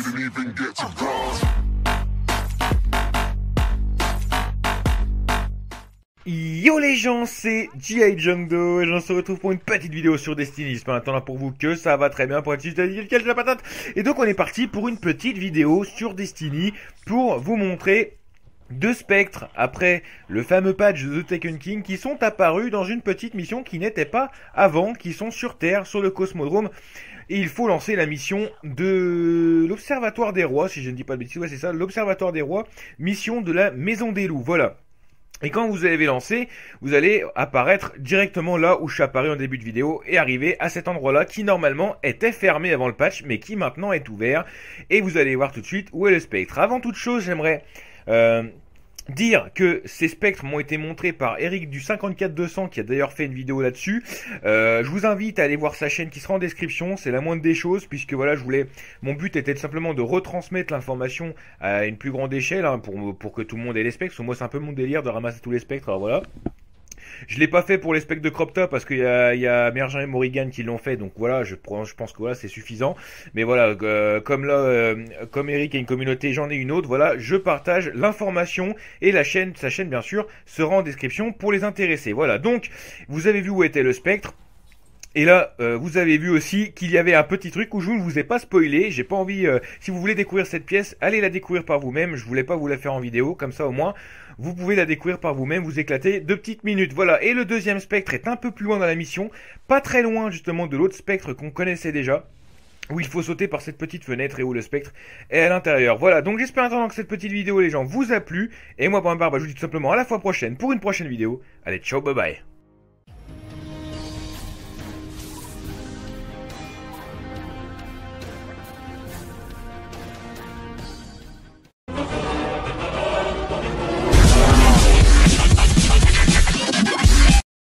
didn't even get to cross. Yo les gens, c'est G.I. Jungdo et on se retrouve pour une petite vidéo sur Destiny. J'espère maintenant pour vous que ça va très bien pour être juste à dire quel la patate. Et donc on est parti pour une petite vidéo sur Destiny pour vous montrer deux spectres après le fameux patch de The Taken King qui sont apparus dans une petite mission qui n'était pas avant, qui sont sur Terre, sur le Cosmodrome. Et il faut lancer la mission de l'Observatoire des Rois, si je ne dis pas de bêtises, ouais c'est ça, l'Observatoire des Rois, mission de la Maison des Loups, voilà. Et quand vous avez lancé, vous allez apparaître directement là où je suis apparu en début de vidéo et arriver à cet endroit-là qui normalement était fermé avant le patch mais qui maintenant est ouvert. Et vous allez voir tout de suite où est le spectre. Avant toute chose, j'aimerais dire que ces spectres m'ont été montrés par Eric du 54200 qui a d'ailleurs fait une vidéo là-dessus. Je vous invite à aller voir sa chaîne qui sera en description, c'est la moindre des choses puisque voilà, mon but était simplement de retransmettre l'information à une plus grande échelle hein, pour que tout le monde ait les spectres. Parce que moi c'est un peu mon délire de ramasser tous les spectres, alors voilà. Je l'ai pas fait pour les specs de crop top parce qu'il y a Mergin et Morrigan qui l'ont fait, donc voilà, je pense que voilà c'est suffisant. Mais voilà, comme là, comme Eric a une communauté, j'en ai une autre. Voilà, je partage l'information et sa chaîne bien sûr sera en description pour les intéressés. Voilà, donc vous avez vu où était le spectre. Et là, vous avez vu aussi qu'il y avait un petit truc où je ne vous ai pas spoilé. J'ai pas envie, si vous voulez découvrir cette pièce, allez la découvrir par vous-même. Je voulais pas vous la faire en vidéo, comme ça au moins, vous pouvez la découvrir par vous-même, vous éclater 2 petites minutes. Voilà, et le deuxième spectre est un peu plus loin dans la mission, pas très loin justement de l'autre spectre qu'on connaissait déjà, où il faut sauter par cette petite fenêtre et où le spectre est à l'intérieur. Voilà, donc j'espère maintenant que cette petite vidéo, les gens, vous a plu. Et moi, pour ma part, je vous dis tout simplement à la fois prochaine pour une prochaine vidéo. Allez, ciao, bye bye.